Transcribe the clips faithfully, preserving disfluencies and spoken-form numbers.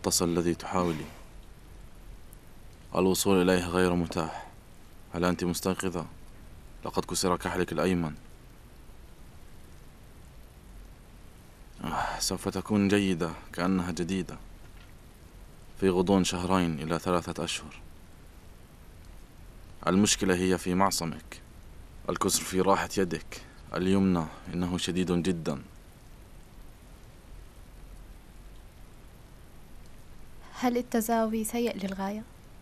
المغطس الذي تحاولي. الوصول إليه غير متاح. هل أنت مستيقظة؟ لقد كسر كحلك الأيمن. آه سوف تكون جيدة كأنها جديدة في غضون شهرين إلى ثلاثة أشهر. المشكلة هي في معصمك. الكسر في راحة يدك اليمنى إنه شديد جدا. هل التزاوي سيء للغاية؟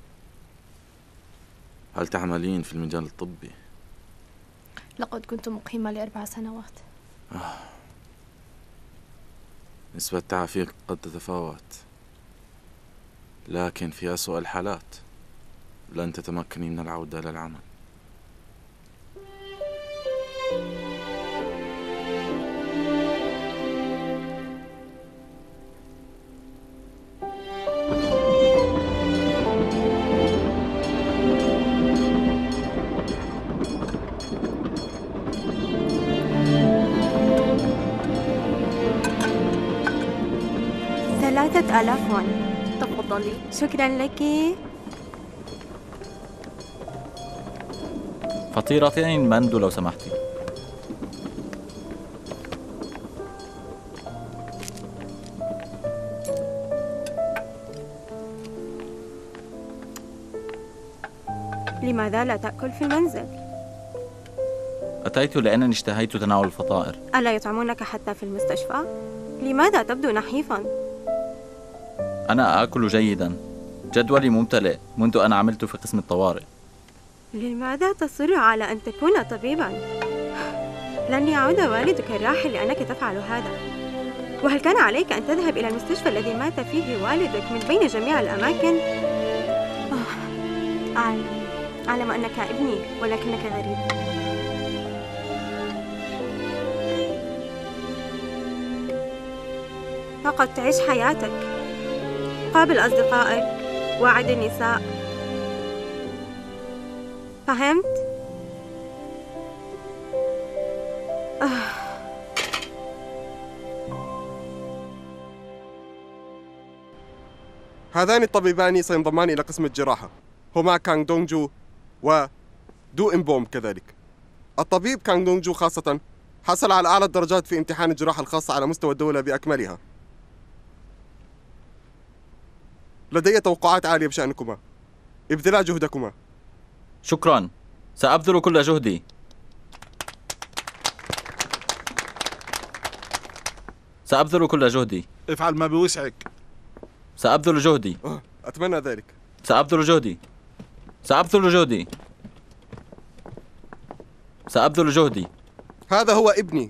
هل تعملين في المجال الطبي؟ لقد كنت مقيمة لأربع سنوات. آه. نسبة تعافيك قد تتفاوت، لكن في أسوأ الحالات لن تتمكني من العودة للعمل. ثلاثة آلاف وون. تفضلي. شكرا لك. فطيرتين مندو لو سمحتي. لماذا لا تأكل في المنزل؟ أتيت لأنني اشتهيت تناول الفطائر. ألا يطعمونك حتى في المستشفى؟ لماذا تبدو نحيفا؟ أنا آكل جيدا. جدولي ممتلئ منذ أن عملت في قسم الطوارئ. لماذا تصر على أن تكون طبيبا؟ لن يعود والدك الراحل لأنك تفعل هذا. وهل كان عليك أن تذهب إلى المستشفى الذي مات فيه والدك من بين جميع الأماكن؟ أعلم أعلم أنك ابني ولكنك غريب. فقط تعيش حياتك، قابل أصدقائك، وعد النساء. فهمت؟ آه. هذان الطبيبان سينضمان إلى قسم الجراحة، هما كانغ دونغ-جو ودو إمبوم كذلك. الطبيب كانغ دونغ-جو خاصة حصل على أعلى الدرجات في امتحان الجراحة الخاصة على مستوى الدولة بأكملها. لدي توقعات عالية بشأنكما. ابذلا جهدكما. شكرا، سأبذل كل جهدي. سأبذل كل جهدي. افعل ما بوسعك. سأبذل جهدي. أتمنى ذلك. سأبذل جهدي. سأبذل جهدي. سأبذل جهدي. هذا هو ابني.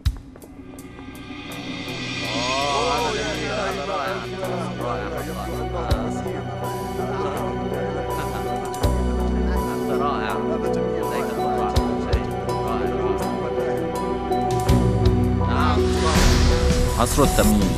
عصر التمييز.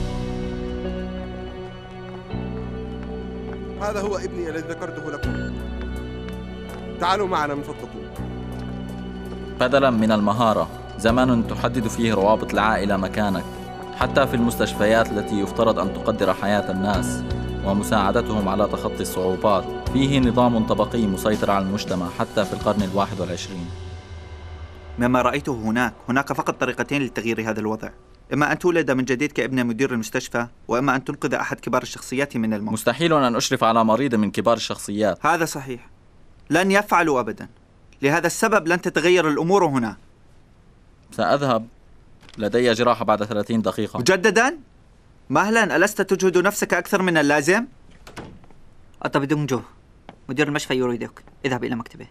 هذا هو ابني الذي ذكرته لكم. تعالوا معنا من فضلكم. بدلا من المهارة، زمان تحدد فيه روابط العائلة مكانك، حتى في المستشفيات التي يفترض أن تقدر حياة الناس ومساعدتهم على تخطي الصعوبات. فيه نظام طبقي مسيطر على المجتمع حتى في القرن الواحد والعشرين. مما رأيته هناك، هناك فقط طريقتين لتغيير هذا الوضع: إما أن تولد من جديد كابن مدير المستشفى، وإما أن تنقذ أحد كبار الشخصيات من الموت. مستحيل أن أشرف على مريض من كبار الشخصيات. هذا صحيح، لن يفعلوا أبدا. لهذا السبب لن تتغير الأمور هنا. سأذهب، لدي جراحة بعد ثلاثين دقيقة. مجددا؟ مهلا، ألست تجهد نفسك أكثر من اللازم؟ الطبيب دونغ-جو، مدير المشفى يريدك. اذهب إلى مكتبه.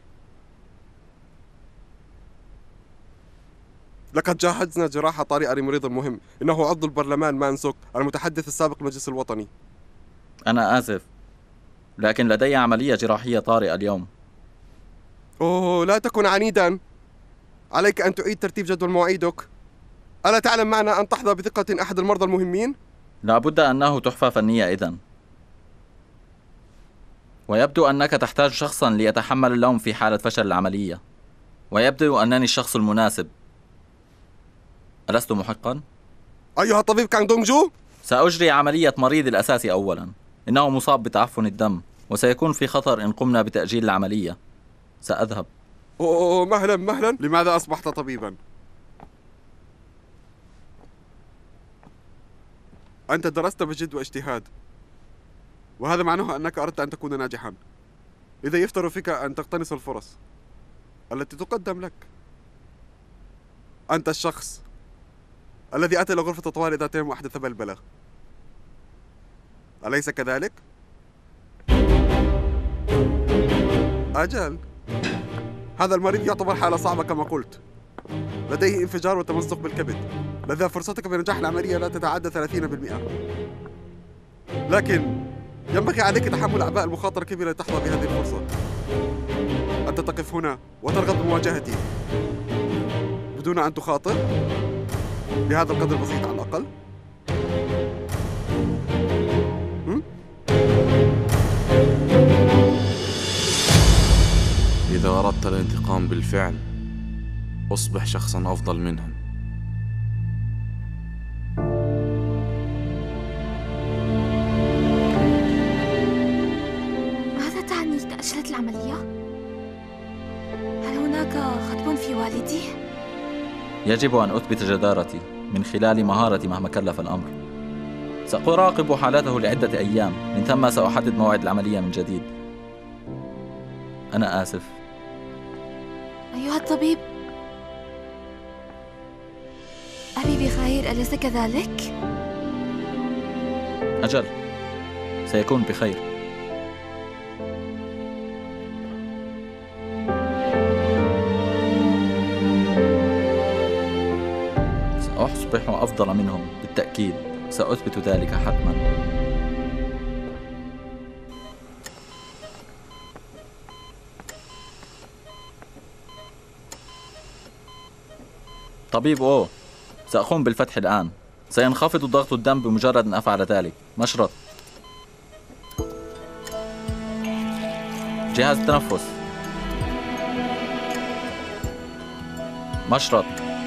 لقد جهزنا جراحة طارئة لمريض مهم. إنه عضو البرلمان مان سوك، المتحدث السابق للمجلس الوطني. أنا آسف، لكن لدي عملية جراحية طارئة اليوم. أوه، لا تكن عنيدا. عليك أن تعيد ترتيب جدول مواعيدك. ألا تعلم معنى أن تحظى بثقة أحد المرضى المهمين؟ لابد أنه تحفة فنية إذن. ويبدو أنك تحتاج شخصا ليتحمل اللوم في حالة فشل العملية، ويبدو أنني الشخص المناسب. ألست محقا؟ أيها الطبيب كانغ دونغ-جو؟ سأجري عملية مريض الأساسي أولا. إنه مصاب بتعفن الدم وسيكون في خطر إن قمنا بتأجيل العملية. سأذهب. أوه مهلا مهلا، لماذا أصبحت طبيبا؟ أنت درست بجد واجتهاد، وهذا معناه أنك أردت أن تكون ناجحا. إذا يفترض فيك أن تقتنص الفرص التي تقدم لك. أنت الشخص الذي أتى إلى غرفة الطوارئ ذات يوم وأحدث بلبلة، أليس كذلك؟ أجل، هذا المريض يعتبر حالة صعبة كما قلت، لديه انفجار وتمزق بالكبد، لذا فرصتك بنجاح العملية لا تتعدى ثلاثين بالمئة. لكن ينبغي عليك تحمل أعباء المخاطرة الكبيرة لتحظى بهذه الفرصة. أنت تقف هنا وترغب بمواجهتي بدون أن تخاطر بهذا القدر البسيط على الأقل. م? إذا أردت الانتقام بالفعل أصبح شخصا أفضل منهم. ماذا تعني تأجلت العملية؟ هل هناك خطب في والدي؟ يجب أن أثبت جدارتي من خلال مهارتي مهما كلف الأمر. سأراقب حالته لعدة أيام، من ثم سأحدد موعد العملية من جديد. أنا آسف. أيها الطبيب، أبي بخير أليس كذلك؟ أجل، سيكون بخير. سأصبح أفضل منهم بالتأكيد، سأثبت ذلك حتما. طبيب أو، سأقوم بالفتح الآن. سينخفض ضغط الدم بمجرد أن أفعل ذلك. مشرط. جهاز التنفس. مشرط.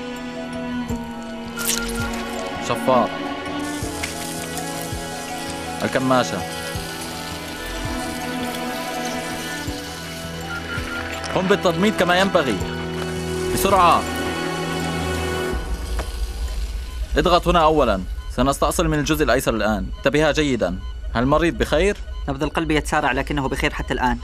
شفاط. الكماشة. قم بالتضميد كما ينبغي. بسرعة. اضغط هنا أولا. سنستأصل من الجزء الأيسر الآن. انتبها جيدا. هل المريض بخير؟ نبض القلب يتسارع لكنه بخير حتى الآن.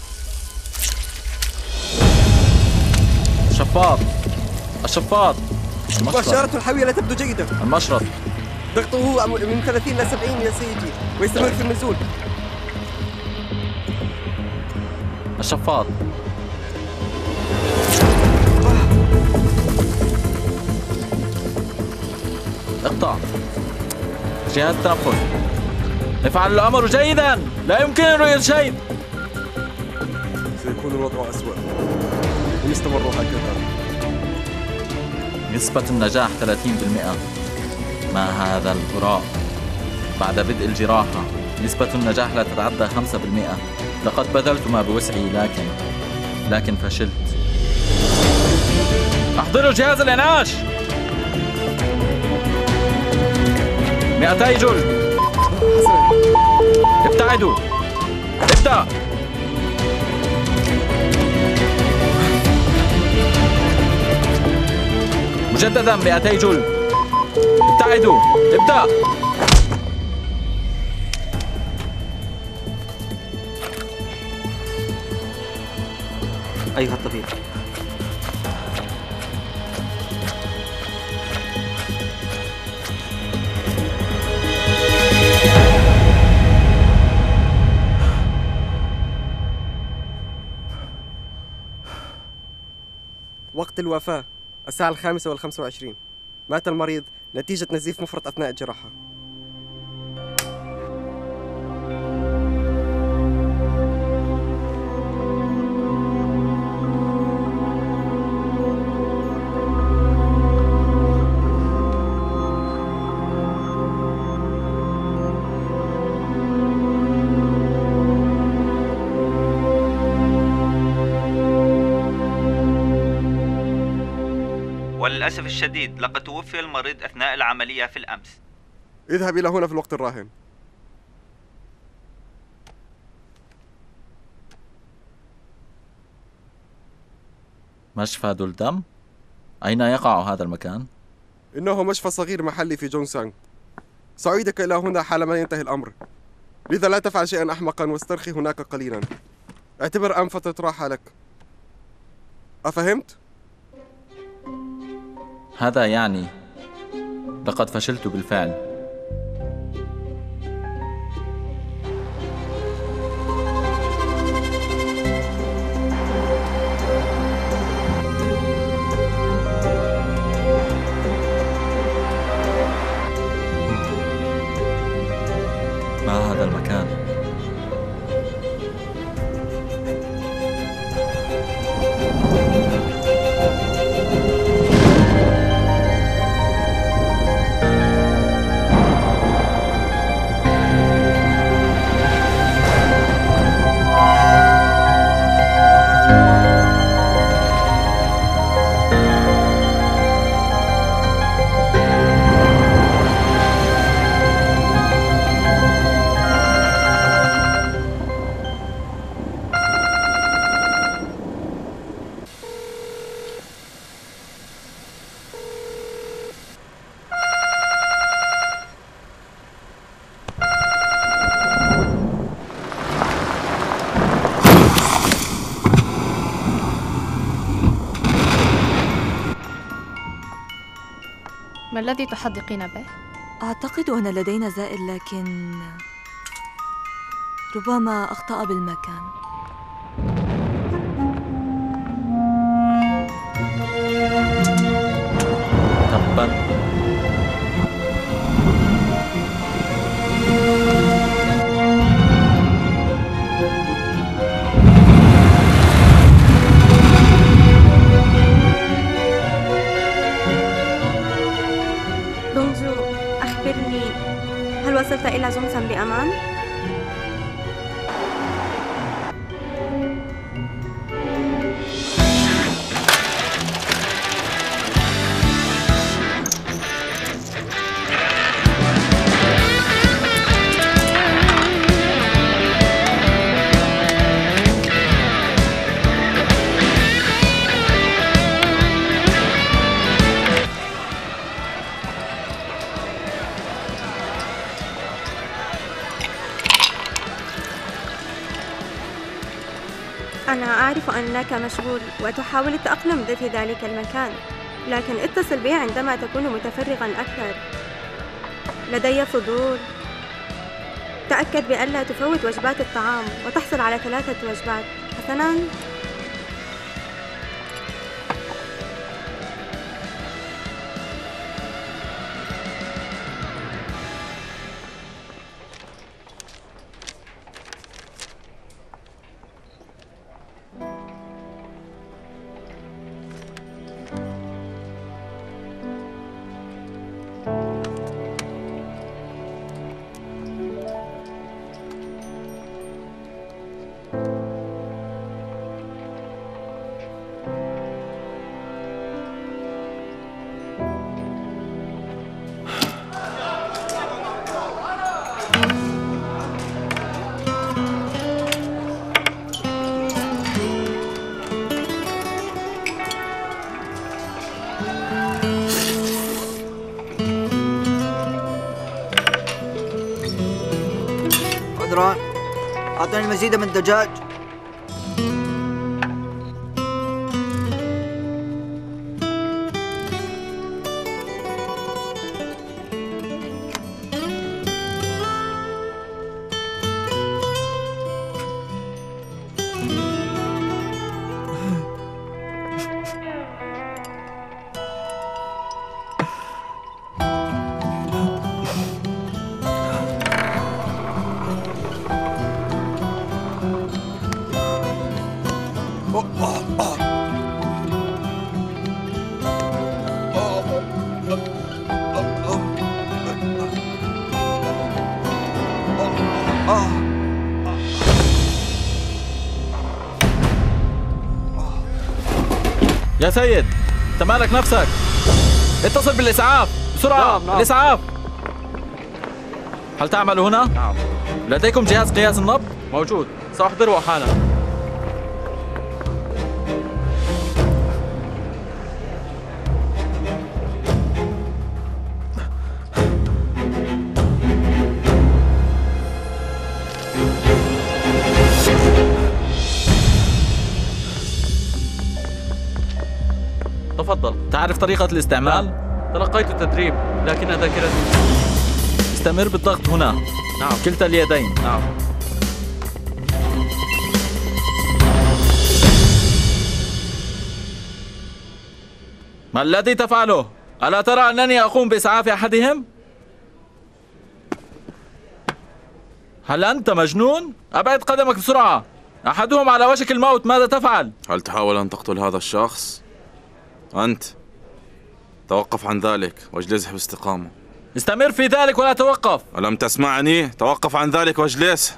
الشفاط. الشفاط. مؤشرات الحوية لا تبدو جيدة. المشرط. ضغطه من ثلاثين إلى سبعين يا سيدي ويستمر في النزول. الشفاط. اقطع. جهاز التنفس. افعل الأمر جيدا. لا يمكن رؤية شيء. سيكون الوضع أسوأ إن استمروا هكذا. نسبة النجاح ثلاثين بالمئة. ما هذا الهراء؟ بعد بدء الجراحة نسبة النجاح لا تتعدى خمسة بالمئة. لقد بذلت ما بوسعي لكن لكن فشلت. احضروا جهاز الإنعاش. مئتي جلد. ابتعدوا. ابدأ. مجددا مئتي جلد. ابتعدوا. ابدأ. أيها الطبيب، وقت الوفاة الساعة الخامسة والخمسة وعشرين. مات المريض نتيجة نزيف مفرط أثناء الجراحة. وللأسف الشديد لقد توفي المريض أثناء العملية في الأمس. اذهب إلى هنا في الوقت الراهن. مشفى دولدم؟ أين يقع هذا المكان؟ إنه مشفى صغير محلي في جونغسانغ. سأعيدك إلى هنا حالما ينتهي الأمر، لذا لا تفعل شيئا أحمقا واسترخي هناك قليلا. اعتبر أن فترة راحة لك. أفهمت؟ هذا يعني لقد فشلت بالفعل. ما هذا المكان؟ ما الذي تحدقين به؟ أعتقد أن لدينا زائر، لكن ربما أخطأ بالمكان. تبا. دونجو، أخبرني، هل وصلت إلى جونغسان بأمان؟ أنا أعرف أنك مشغول وتحاول التأقلم في ذلك المكان، لكن اتصل بي عندما تكون متفرغاً أكثر. لدي فضول. تأكد بألا تفوت وجبات الطعام وتحصل على ثلاثة وجبات. حسناً؟ عذرا، أعطني المزيد من الدجاج. يا سيد، انت مالك نفسك؟ اتصل بالإسعاف بسرعة. نعم نعم. الإسعاف. هل تعمل هنا؟ نعم. لديكم جهاز قياس النبض؟ موجود، سأحضره حالا. تفضل. تعرف طريقة الاستعمال؟ لا. تلقيت التدريب لكن ذاكرتي. استمر بالضغط هنا. نعم. كلتا اليدين. نعم. ما الذي تفعله؟ ألا ترى أنني أقوم بإسعاف أحدهم؟ هل أنت مجنون؟ أبعد قدمك بسرعة. أحدهم على وشك الموت، ماذا تفعل؟ هل تحاول أن تقتل هذا الشخص؟ أنت توقف عن ذلك واجلس باستقامة. استمر في ذلك ولا توقف. ألم تسمعني؟ توقف عن ذلك واجلس.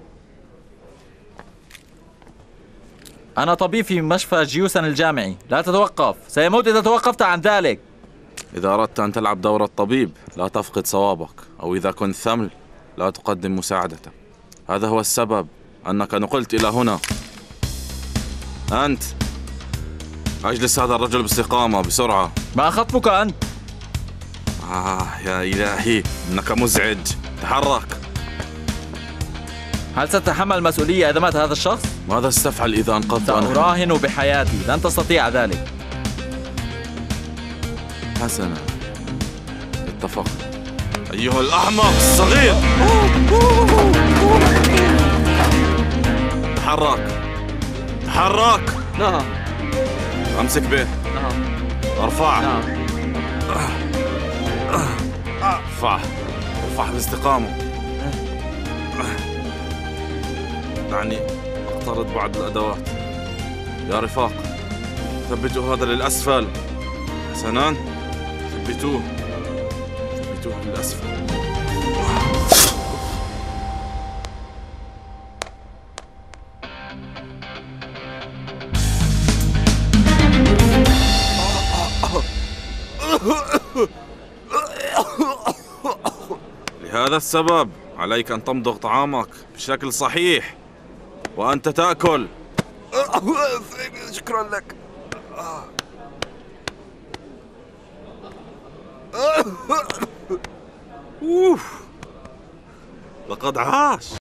أنا طبيب في مشفى جيوسن الجامعي، لا تتوقف، سيموت إذا توقفت عن ذلك. إذا أردت أن تلعب دور الطبيب لا تفقد صوابك، أو إذا كنت ثمل لا تقدم مساعدتك. هذا هو السبب أنك نقلت إلى هنا. أنت أجلس هذا الرجل باستقامة بسرعة. ما خطبك أنت؟ آه يا إلهي إنك مزعج. تحرك. هل ستتحمل المسؤولية إذا مات هذا الشخص؟ ماذا ستفعل إذا أنقذت أنا؟ سأراهن بحياتي، لن تستطيع ذلك. حسنا، اتفقنا. أيها الأحمق الصغير، تحرك تحرك. نعم. أمسك به. نعم. ارفع. نعم. ارفع ارفع باستقامة. دعني أقترض بعض الأدوات. يا رفاق، ثبتوا هذا للأسفل. حسناً، ثبتوه ثبتوه للأسفل. لهذا السبب عليك أن تمضغ طعامك بشكل صحيح وأنت تأكل. شكرا لك. أوف. لقد عاش.